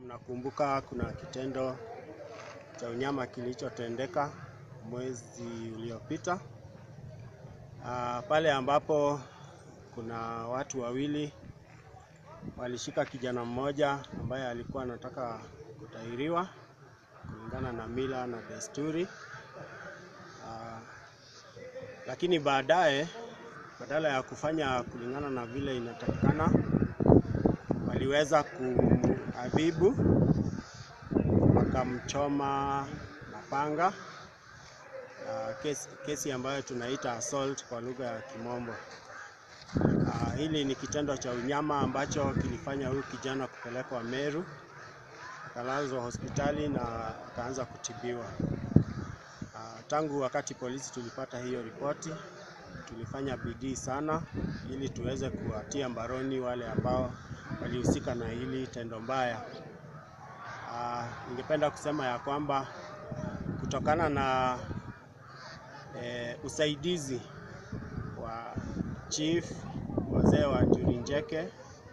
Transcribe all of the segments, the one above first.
Nakumbuka kuna kitendo cha unyama kilichotendeka mwezi uliopita, pale ambapo kuna watu wawili walishika kijana mmoja ambaye alikuwa anataka kutahiriwa kulingana na mila na desturi, lakini baadaye badala ya kufanya kulingana na vile inatakikana, waliweza kuadhibu, wakamchoma na panga, kesi ambayo tunaita assault kwa lugha ya Kimombo. Hili ni kitendo cha unyama ambacho kilifanya huyu kijana kupelekwa Meru, akalazwa hospitali na akaanza kutibiwa. Tangu wakati polisi tulipata hiyo ripoti, tulifanya bidii sana ili tuweze kuwatia mbaroni wale ambao walihusika na hili tendo mbaya. Ningependa kusema ya kwamba kutokana na usaidizi wa chief, wazee wa Njuri Ncheke,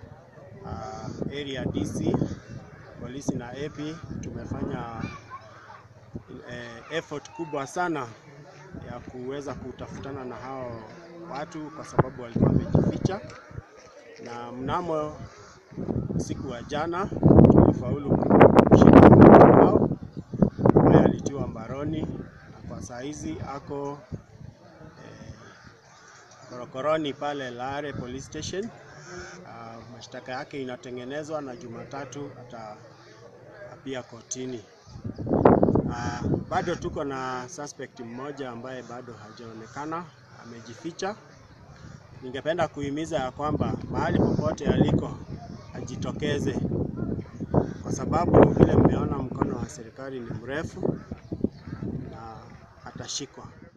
area DC, polisi na AP, tumefanya effort kubwa sana ya kuweza kutafutana na hao watu kwa sababu walikuwa wamejificha, na mnamo siku wa jana tulifaulu kushika mmoja wao ambaye alitiwa mbaroni, na kwa saa hizi ako korokoroni pale Lare Police Station. Mashtaka yake inatengenezwa na Jumatatu atapia kotini. Bado tuko na suspect mmoja ambaye bado hajaonekana, amejificha. Ningependa kuhimiza ya kwamba mahali popote aliko ajitokeze, kwa sababu vile mmeona mkono wa serikali ni mrefu na atashikwa.